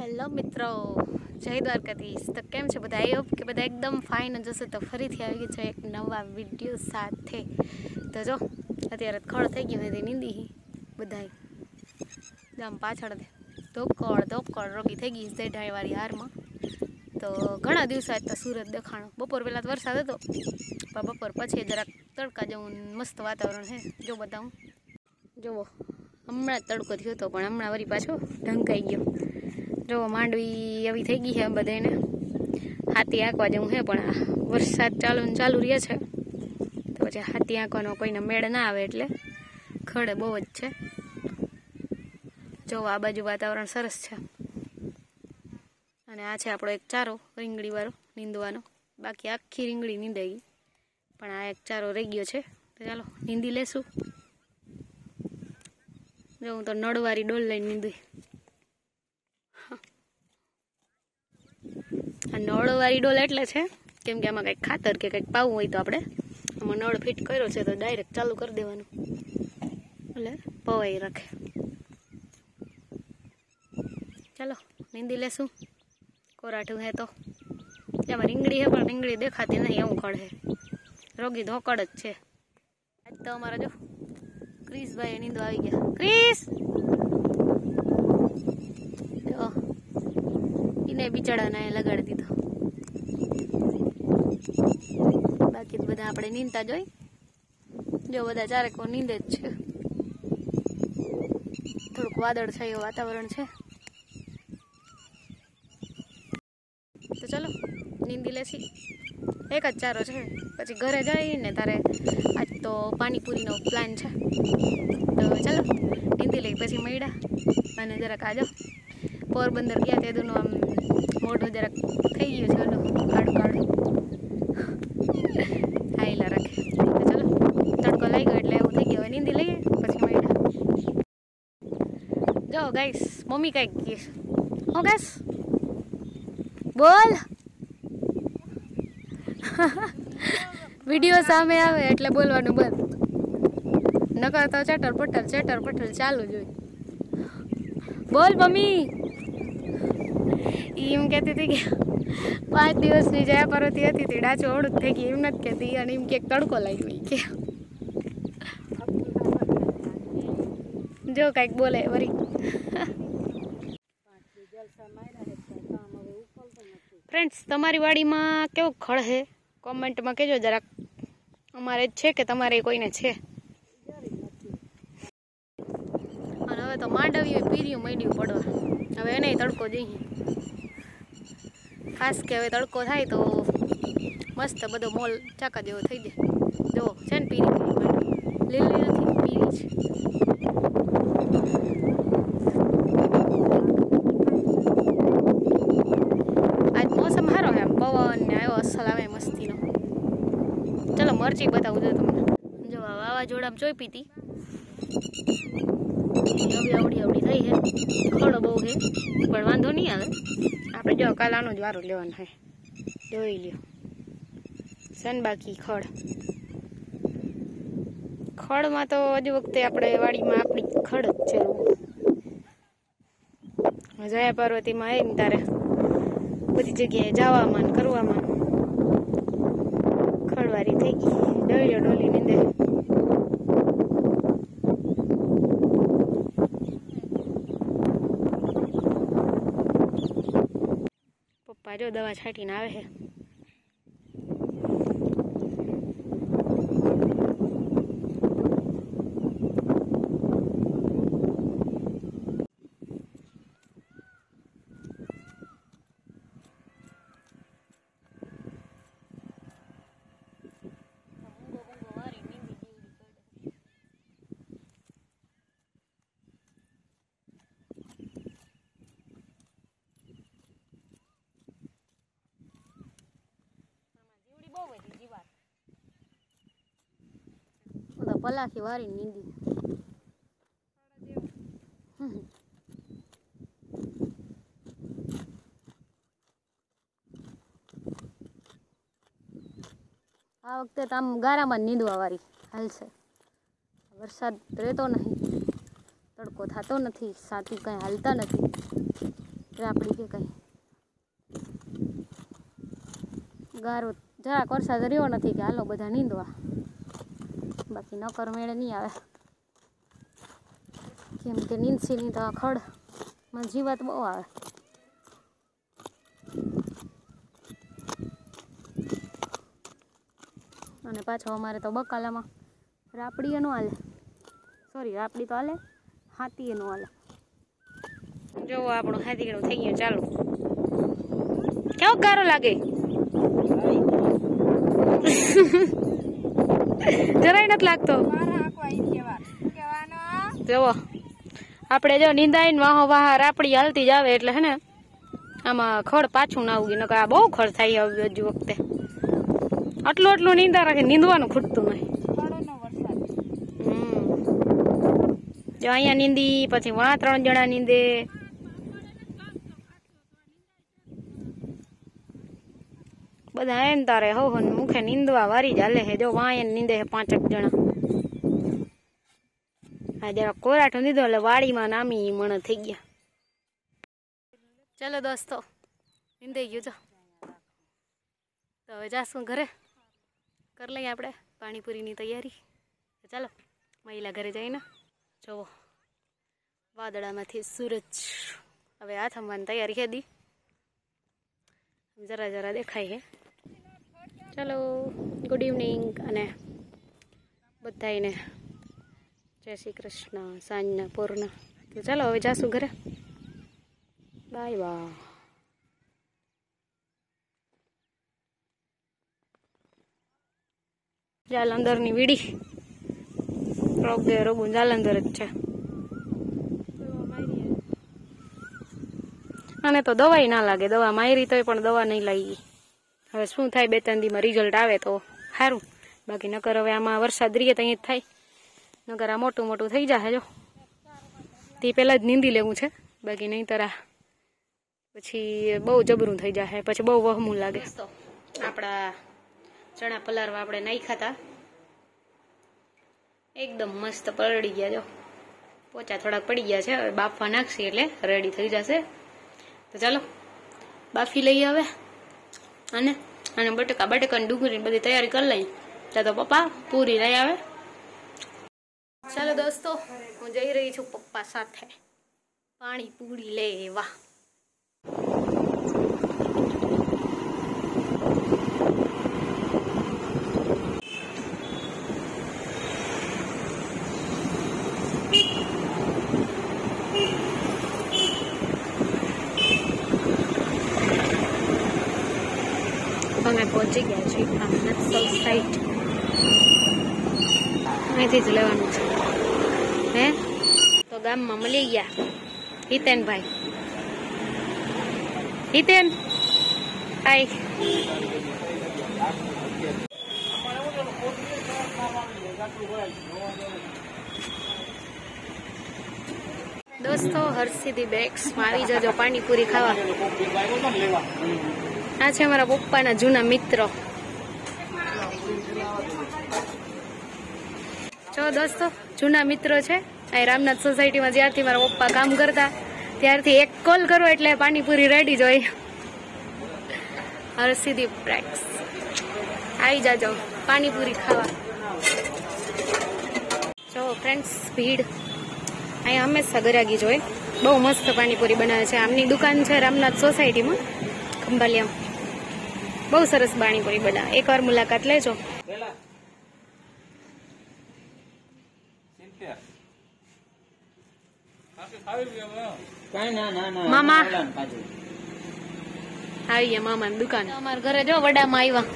Hello मित्रों, जय द्वारकाधीश। तो केम छे बधा? आई होप कि बधा एकदम फाइन ज हशे। तो फरीथी આવી ગઈ છે એક નવા વિડીયો સાથે। તો જો અત્યારે ખડ થઈ ગયું છે, નીંદી બધાય આમ પાછળ ધોકળ રોગી થઈ ગઈ છે ઢાળવાળી હારમાં। તો ઘણા દિવસ આજ તો સુરત દેખાણો। બપોર પહેલાં તો વરસાદ હતો, પણ બપોર પછી જરાક તડકા જેવું મસ્ત વાતાવરણ છે। જો બતાવું, જુઓ હમણાં તડકો થયો હતો, પણ હમણાં વળી પાછો ઢંકાઈ ગયો। જો માંડવી એવી થઈ ગઈ છે બધાને, હાથી આંકવા જેવું છે, પણ આ વરસાદ ચાલુ રહે છે તો પછી હાથી આંકવાનો કોઈને મેળ ના આવે, એટલે ખડે બહુ જ છે। જો આ બાજુ વાતાવરણ સરસ છે, અને આ છે આપણો એક ચારો રીંગણીવાળો નીંદવાનો। બાકી આખી રીંગણી નીંદાઈ ગઈ, પણ આ એક ચારો રહી ગયો છે, તો ચાલો નીંદી લેશું। જો હું તો નળવાળી ડોલ લઈને નીંદી। આ નળવાળી ડોલ એટલે છે કેમ કે આમાં કંઈક ખાતર કે કંઈક પાવું હોય તો આપણે આમાં નળ ફિટ કર્યો છે, તો ડાયરેક્ટ ચાલુ કરી દેવાનું, એટલે પવાઈ રાખે। ચાલો નીંદી લેશું। કોરાઠું હે તો એમાં રીંગણી છે, પણ રીંગણી દેખાતી નહીં, એવું ખડ છે, રોગી ધોકડ જ છે। આજ તો અમારા જો ક્રિશભાઈ નીંદો આવી ગયા। ક્રિશ જો એને બિચાડાને લગાડી દીધો। બાકી બધા આપણે નીંદતા જોઈ, જો બધા ચારેકો નીંદે જ છે। થોડુંક વાદળ છાયું વાતાવરણ છે, તો ચલો નીંદી લેશી। એક જ ચારો છે, પછી ઘરે જઈને તારે આજ તો પાણીપુરીનો પ્લાન છે, તો ચાલો નીંદી લઈ પછી મળ્યા। અને જરાક આજો પોરબંદર ગયા તેનું આમ મોઢું જરાક થઈ ગયું છે, ઓલું કાળું હાઈલા રાખે। તો ચલો તડકો લાગી ગયો એટલે એવું થઈ ગયું, હવે નીંદી લઈએ પછી મળ્યા। જો ગાઈસ મમ્મી કંઈક કહે, હો ગાઈસ બોલ। વિડીયો સામે આવે એટલે બોલવાનું બંધ, નકર તો ચટર પટર ચાલુ જ હોય। બોલ મમ્મી। એમ કહેતી હતી કે 5 દિવસની જયા પરથી હતી તે ડાચો ઓળખ થઈ ગઈ, એમ નથી કહેતી, અને એમ કે તડકો લાગ્યો કે જો કાંઈક બોલે વરી। ફ્રેન્ડ્સ, તમારી વાડીમાં કેવું ખડ છે કોમેન્ટમાં કહેજો જરાક। અમારે જ છે કે તમારે કોઈને છે? અને હવે તો માંડવીઓ પીર્યું માંડ્યું પડવા, હવે એને તડકો જઈએ, ખાસ કે હવે તડકો થાય તો મસ્ત બધો મોલ ચાકા જેવો થઈ જાય। જો છે ને પીરી લીલી નથી, પીરી છે। આજ મોસમ સારો છે, પવન ને આવ્યો અસલ આવે મસ્તીનો। ચલો મરચી બતાવું જો તમને। જો આ વાવાઝોડામાં ચોઈ પીતી આવડી થઈ છે, ખડો બહુ છે, પણ વાંધો નહીં આવે। આપણે જો કાલ આનો જ વારો લેવાનો છે, જોઈ લ્યો સન। બાકી ખડમાં તો હજુ વખતે આપણે વાડીમાં આપણી ખડ જ છે। જયા પાર્વતીમાં આવીને તારે બધી જગ્યાએ જવામાં ને કરવામાં ખડવારી થઈ ગઈ, ડોલી નીંદે। પપ્પા જો દવા છાંટીને આવે છે। પલાખી વારી નીંદી। આ વખતે તો આમ ગારામાં નીંદવા વાળી હાલશે। વરસાદ રહેતો નહીં, તડકો થતો નથી, સાથી કંઈ હાલતા નથી, रापड़ी के कहीं गारो જરાક વરસાદ રહ્યો નથી કે હાલો બધા નીંદવા, બાકી નકર મેળે નહીં આવે, કેમ કે નીંદસીની તો ખડમાં જીવાત બહુ આવે. અને પાછો અમારે તો બકાલામાં રાપડી નો હાલે, સોરી રાપડી તો હાલે, હાથી નો હાલે. જો આપણું હાથીકડું થઈ ગયું ચાલુ. કેવો ગારો લાગે, જરાય નથી લાગતો. જુઓ આપણે જો નીંદાઈને વાહો વાહ રાપડી હાલતી જ આવે એટલે હે ને આમાં ખડ પાછું ના ઉગી, નકર આ બહુ ખડ થાય હજુ વખતે. આટલું નીંદા રાખે, નીંદવાનું ખૂટતું નહીં. જો અહીંયા નીંદી, પછી વાં 3 જણા નીંદે. બધા એમ તારે હો મુખે નીંદવા વારી જ હાલે હે. જો વાં નીંદે હે 5 જણા. હા જરા કોરાઠું દીધો એટલે વાડીમાં નામી મણ થઈ ગયા. ચલો દોસ્તો, નીંદાઈ ગયું. તો હવે જાશું ઘરે, કરી લઈએ આપણે પાણીપુરીની તૈયારી. ચાલો મહિલા ઘરે જઈને. જુઓ વાદળામાંથી સૂરજ હવે આથમવાની તૈયારી હતી, જરા જરા દેખાય છે. ચાલો ગુડ ઇવનિંગ અને બધાને જય શ્રી કૃષ્ણ, સાંજના પૂર્ણ. તો ચાલો હવે જાશું ઘરે. Bye bye. જાલંધરની વીડી રોગું જાલંધર જ છે. અને તો દવાઈ ના લાગે, દવા મારી તોય પણ દવા નહીં લાગી. હવે શું થાય 2-3 દીમાં રિઝલ્ટ આવે તો સારું, બાકી નકર હવે આમાં વરસાદ રીએ તો અહીં જ થાય, નકર આ મોટું મોટું થઈ જાય. જો તે પહેલાં જ નીંદી લેવું છે, બાકી નહીં તરા પછી બહુ જબરું થઈ જાય, પછી બહુ વહમું લાગે. તો આપણા ચણા પલારવા આપણે નાખ્યા હતા, એકદમ મસ્ત પલળી ગયા. જો પોચા થોડાક પડી ગયા છે, હવે બાફવા નાખશી એટલે રેડી થઈ જશે. તો ચાલો બાફી લઈએ હવે. અને બટેકાની ડુંગળીની બધી તૈયારી કરી લઈએ, ત્યાં તો પપ્પા પૂરી લઈ આવે. ચાલો દોસ્તો, હું જઈ રહી છું પપ્પા સાથે પાણીપુરી લેવા. અમે પહોંચી ગયા છીએ રામનાથ સોસાયટી. અહીંથી જ લેવાનું છે હે. તો ગામમાં મળી ગયા હિતેનભાઈ. હિતેન હાય. દોસ્તો હરસિદ્ધિ બેક્સમાં આવી જજો પાણીપુરી ખાવા. આ છે અમારા પપ્પાના જૂના મિત્રો. જો દોસ્તો જૂના મિત્રો છે આ રામનાથ સોસાયટીમાં. જ્યારથી મારા પપ્પા કામ કરતા ત્યારથી એક કોલ કરો એટલે પાણીપુરી રેડી જ હોય. હરસિદ્ધિ બેક્સ આવી જાજો પાણીપુરી ખાવા. જો ફ્રેન્ડ્સ ભીડ અહીંયા હંમેશા ગરાગી જ હોય. બહુ મસ્ત પાણીપુરી બનાવે છે. આમની દુકાન છે રામનાથ સોસાયટીમાં ખંભાલિયામાં. બહુ સરસ પાણીપુરી બનાવે, એકવાર મુલાકાત લેજો. મામા આવી ગયા, મામાની દુકાન. અમારા ઘરે જો વડામાં આવ્યા.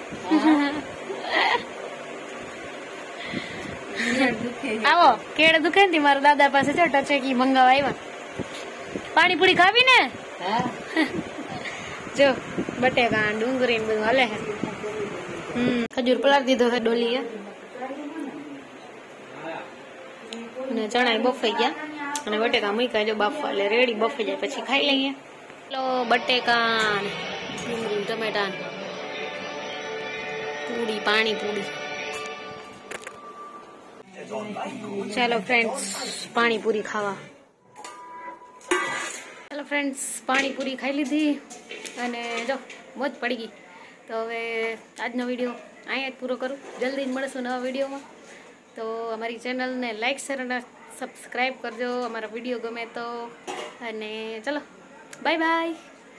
આવો કેળે દુખે ને મારા દાદા પાસે છે ટચેકી મંગાવા આવ્યા. પાણીપુરી ખાવી ને? જો બટેકા ડુંગળી બધું હાલે છે. ખજૂર પલાર દીધો છે ડોલીએ, અને ચણા બફાઈ ગયા અને બટેકા મૂક્યા જો બાફવા, એટલે રેડી બફાઈ જાય પછી ખાઈ લઈએ. ચલો બટેકા ડુંગળી ટમેટા પૂરી પાણીપુરી. ચાલો ફ્રેન્ડ્સ પાણીપુરી ખાવા. हेलो फ्रेंड्स, पाણીपुरी खाई लीधी અને જો મોજ પડી ગઈ. તો હવે આજનો વિડીયો અહીંયા જ પૂરો કરું. જલ્દી જ મળશું નવા વિડીયોમાં. તો અમારી ચેનલને લાઈક શેર અને સબસ્ક્રાઈબ કરજો અમારા વિડીયો ગમે તો. અને ચલો બાય બાય.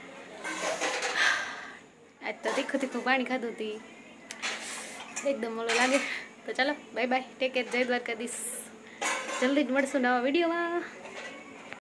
આજ તો તીખું તીખું પાણી ખાધું હતી, એકદમ ઓલો લાગે. તો ચલો બાય બાય, ટેક કેર, જય દ્વારકાધીશ. જલ્દી જ મળશું નવા વિડીયોમાં.